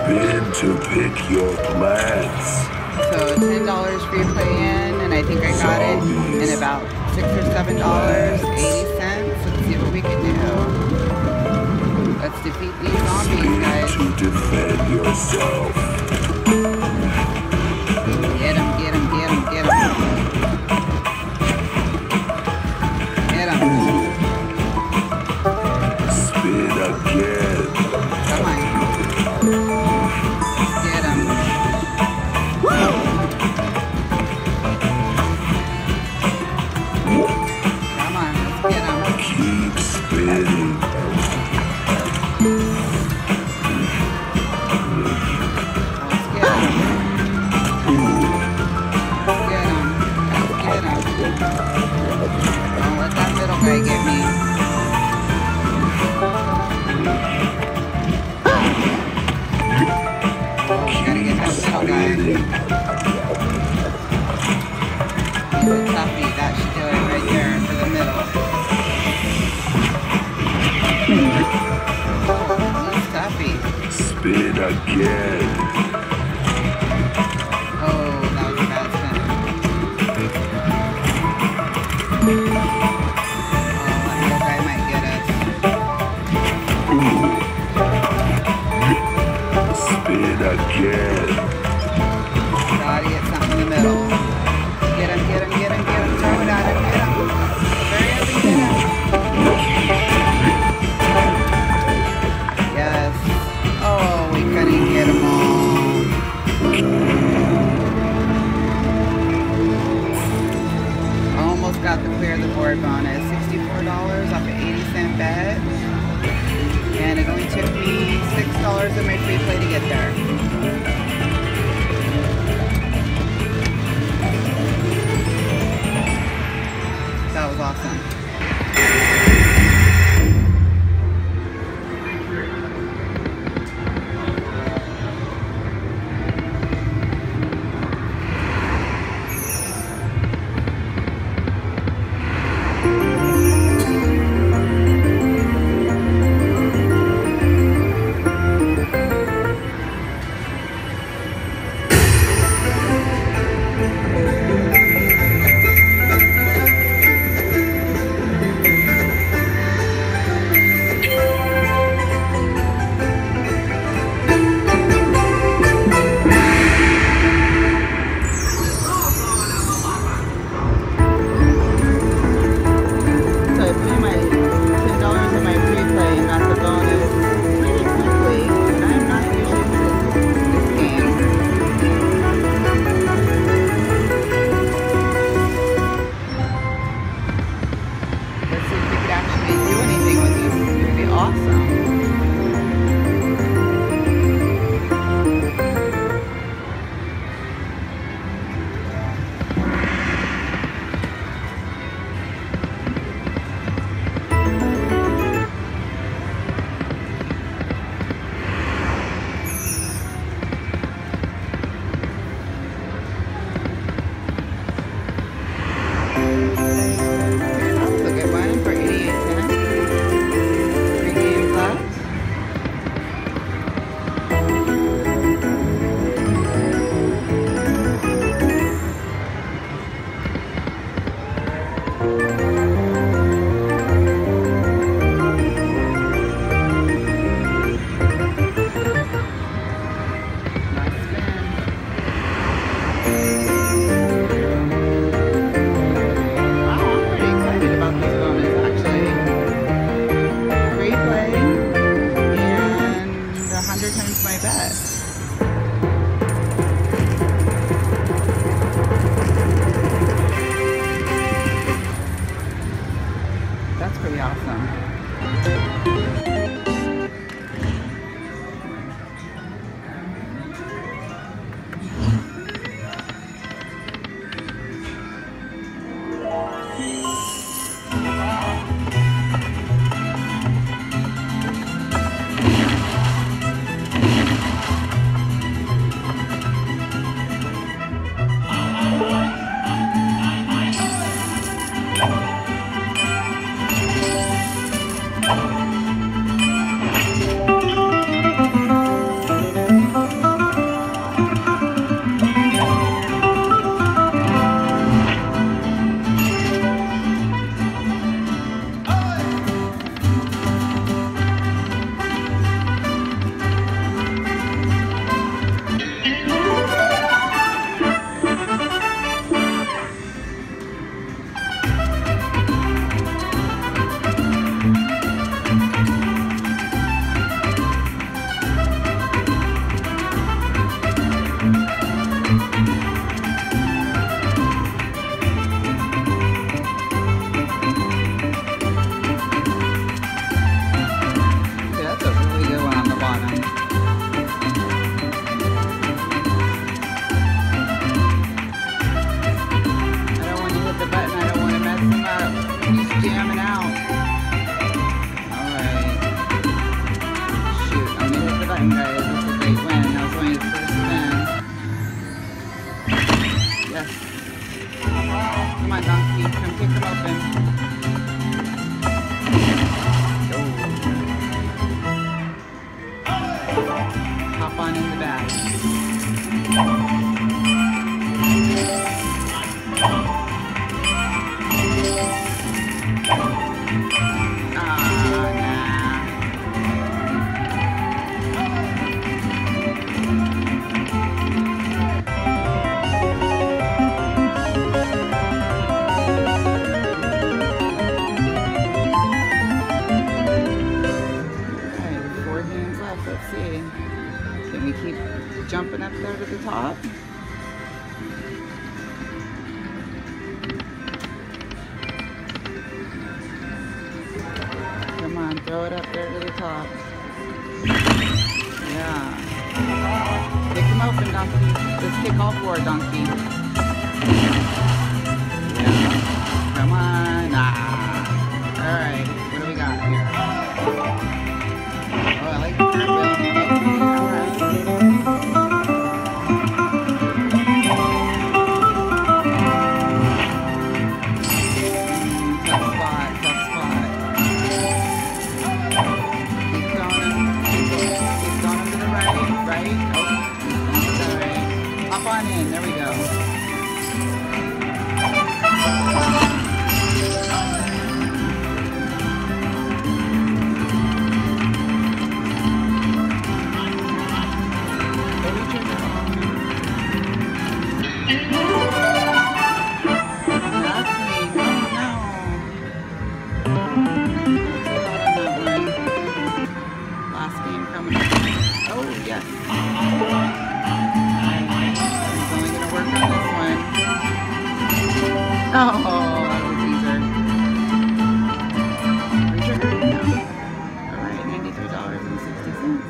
Spin to pick your plants. So $10 free play in, and I think I got it in about $6 or $7.80. Let's see what we can do. Let's defeat these zombies, guys. Spin to defend yourself. Get him, get him, get him, get him. Get him. Spin again. Come on. Get him. Woo! Come on, let's get him. Keep spinning. Let's get him. Get him. Let's get him. Don't let that middle guy get me. Gotta get that middle guy. He's a toughie. That should do it right there for the middle. He's toughy. Spin again. Oh, that was a bad spin. Oh, that middle guy might get us. Spin again. Gotta get something in the middle. Get him, get him, get him, get him. Throw it at him, get him. Hurry up and get him. Yes. Oh, we couldn't get them all. Almost got the clear the board bonus. $64 off an 80-cent bet. And it only took me $6 of my free play to get there. That was awesome. Look at one for 88 cents. 3 games left. you keep jumping up there to the top? Come on, throw it up there to the top. Yeah. Kick him open, donkey. Let's kick all four, donkey. Yeah. Come on. Ah. Alright, what do we got here? Oh, I like the cartwheel. Alright. Tough spot, tough spot. Keep throwing him. Keep throwing him to the right. Right? Oh, to the right. Hop on in. There we go. Oh, that was a teaser. Retrigger? No. Alright, $93.60.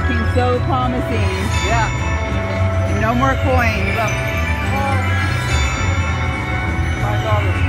looking so promising. Yeah. No more coins. $5.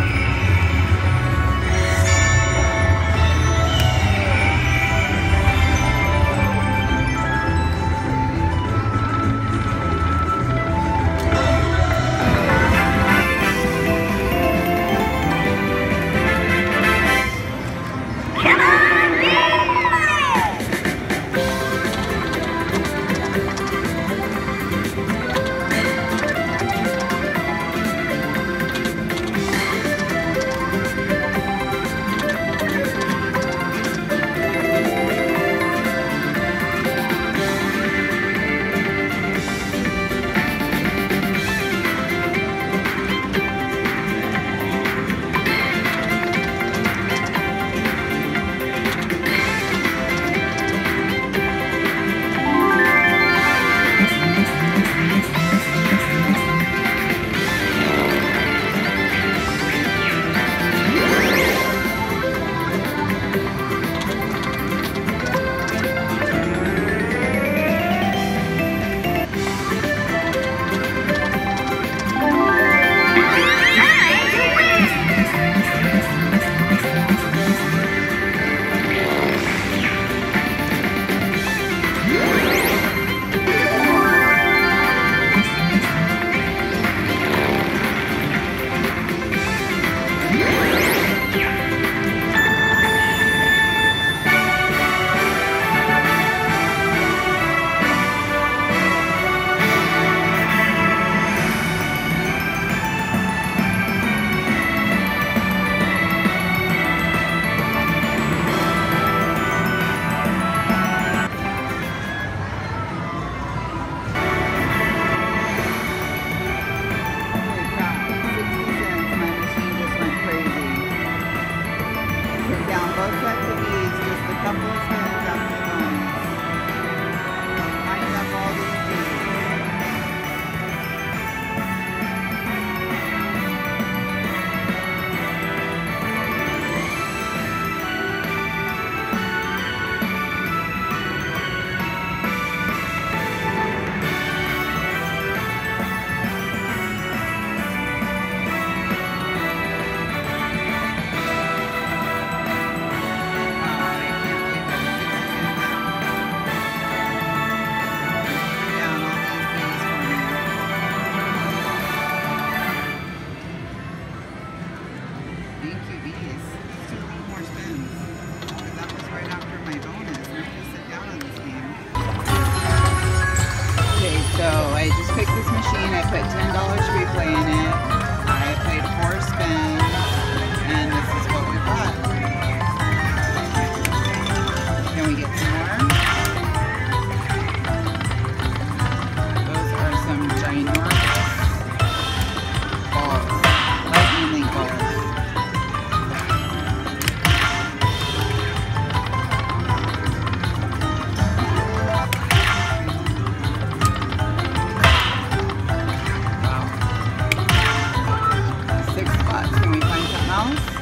$6. Can we find something else?